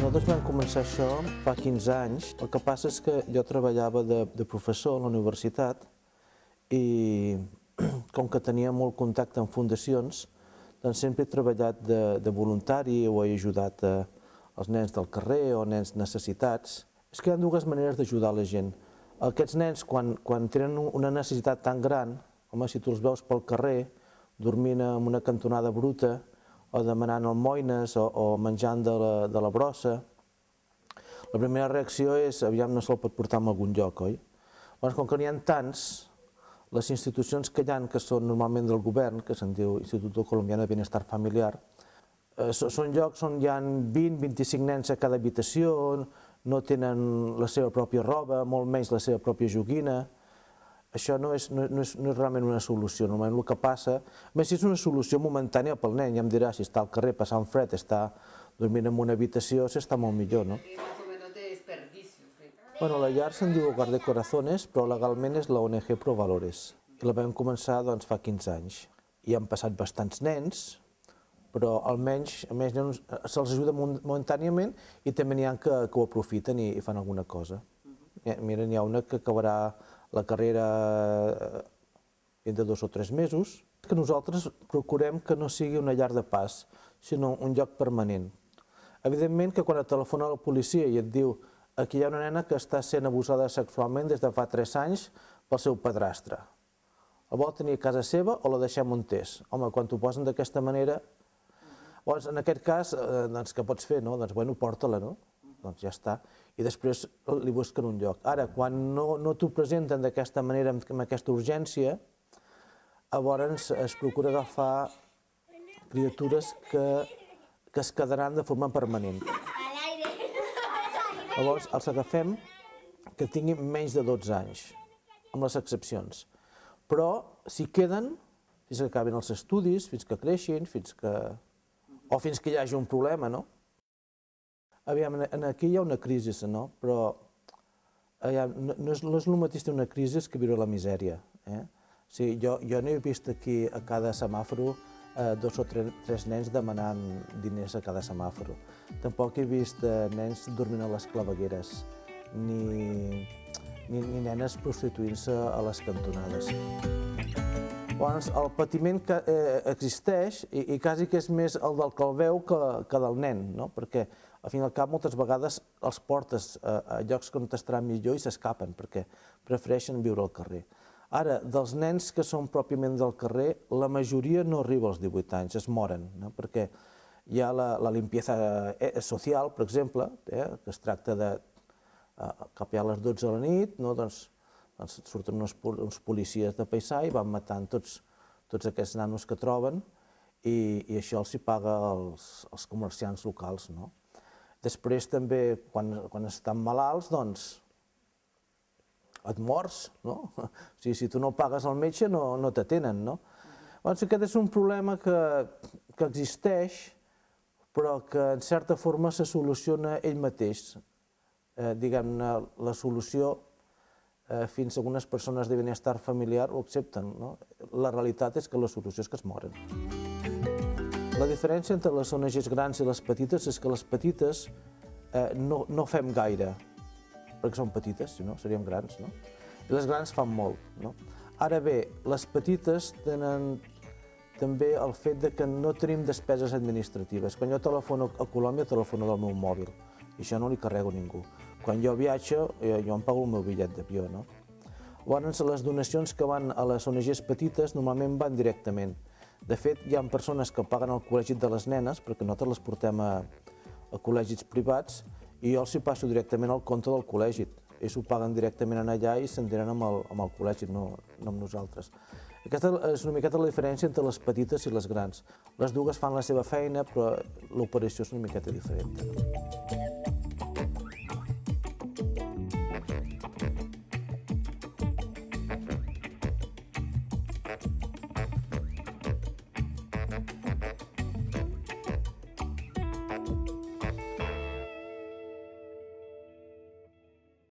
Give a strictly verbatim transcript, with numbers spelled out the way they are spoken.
Nosaltres vam començar això fa quinze anys. El que passa és que jo treballava de, de professor a la universitat i com que tenia molt contacte amb fundacions, doncs sempre he treballat de, de voluntari o he ajudat a, als nens del carrer o nens necessitats. És que hi ha dues maneres d'ajudar la gent. Aquests nens, quan, quan tenen una necessitat tan gran, home, si tu els veus pel carrer, dormint en una cantonada bruta, o demanant almoines o, o menjant de la, de la brossa, la primera reacció és, aviam, no se'l pot portar a algun lloc, oi? Llavors, com que n'hi ha tants, les institucions que hi ha, que són normalment del govern, que se'n diu Instituto Colombiano de Bienestar Familiar, eh, són llocs on hi ha vint a vint-i-cinc nens a cada habitació, no tenen la seva pròpia roba, molt menys la seva pròpia joguina. Això no és, no, no, és, no és realment una solució. Normalment el que passa, a més, si és una solució momentània pel nen, ja em dirà si està al carrer passant fred, està dormint en una habitació, s'està molt millor, no? Bueno, la llar se'n diu Hogar de Corazones, però legalment és la O N G Pro Valores. I la vam començar doncs, fa quinze anys. I han passat bastants nens, però almenys, a més, se'ls ajuda momentàniament i també n'hi ha que, que ho aprofiten i, i fan alguna cosa. Mira, n'hi ha una que acabarà la carrera entre dos o tres mesos, que nosaltres procurem que no sigui una llar de pas, sinó un lloc permanent. Evidentment que quan et telefona la policia i et diu aquí hi ha una nena que està sent abusada sexualment des de fa tres anys pel seu padrastre. La vol tenir a casa seva o la deixem on és? Home, quan t'ho posen d'aquesta manera, doncs en aquest cas, doncs què pots fer, no? Doncs bueno, porta-la, no? Doncs ja està, i després li busquen un lloc. Ara, quan no, no t'ho presenten d'aquesta manera, amb aquesta urgència, llavors es procura agafar criatures que, que es quedaran de forma permanent. Llavors els agafem que tinguin menys de dotze anys, amb les excepcions. Però si queden, fins que acabin els estudis, fins que creixin, fins que... o fins que hi hagi un problema, no? Aviam, aquí hi ha una crisi, no? Però aviam, no, és, no és el mateix una crisi que viure la misèria. Eh? O sigui, jo, jo no he vist aquí a cada semàforo eh, dos o tres, tres nens demanant diners a cada semàforo. Tampoc he vist eh, nens dormint a les clavegueres, ni, ni, ni nenes prostituint-se a les cantonades. Llavors, el patiment que eh, existeix, i, i quasi que és més el del que el veu que, que del nen, no? Perquè al fin i al cap moltes vegades els portes a, a llocs on t'estarà millor i s'escapen, perquè prefereixen viure al carrer. Ara, dels nens que són pròpiament del carrer, la majoria no arriba als divuit anys, es moren, no? Perquè hi ha la, la limpieza social, per exemple, eh, que es tracta de eh, cap a les dotze de la nit, no? Doncs, doncs surten uns, uns policies de paisà i van matant tots, tots aquests nanos que troben i, i això els hi paga els, els comerciants locals, no? Després també, quan, quan estan malalts, doncs et mors, no? O sigui, si tu no pagues al metge no, no t'atenen, no? Doncs aquest és un problema que, que existeix, però que en certa forma se soluciona ell mateix. Eh, diguem-ne, la solució eh, fins a algunes persones de benestar familiar ho accepten, no? La realitat és que la solució és que es moren. La diferència entre les O N Ges grans i les petites és que les petites eh, no, no fem gaire, perquè són petites, si no, seríem grans, no? I les grans fan molt, no? Ara bé, les petites tenen també el fet de que no tenim despeses administratives. Quan jo telefono a Colòmbia, telefono del meu mòbil, i això no li carrego a ningú. Quan jo viatjo, jo em pago el meu bitllet d'avió, no? Llavors, les donacions que van a les O N Ges petites normalment van directament. De fet, hi ha persones que paguen al col·legi de les nenes, perquè nosaltres les portem a, a col·legis privats, i jo els hi passo directament al compte del col·legi. Ells ho paguen directament allà i s'entenen amb, el, amb el col·legi, no, no amb nosaltres. Aquesta és una miqueta la diferència entre les petites i les grans. Les dues fan la seva feina, però l'operació és una miqueta diferent. Thank you.